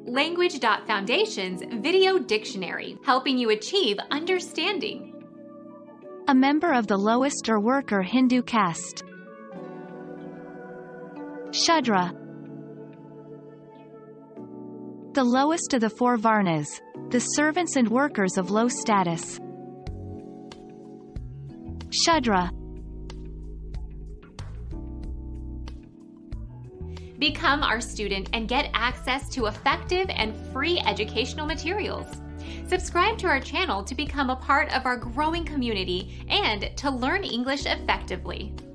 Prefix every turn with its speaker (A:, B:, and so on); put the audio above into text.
A: Language.Foundation's Video Dictionary, helping you achieve understanding.
B: A member of the lowest or worker Hindu caste. Sudra. The lowest of the four varnas, the servants and workers of low status. Sudra.
A: Become our student and get access to effective and free educational materials. Subscribe to our channel to become a part of our growing community and to learn English effectively.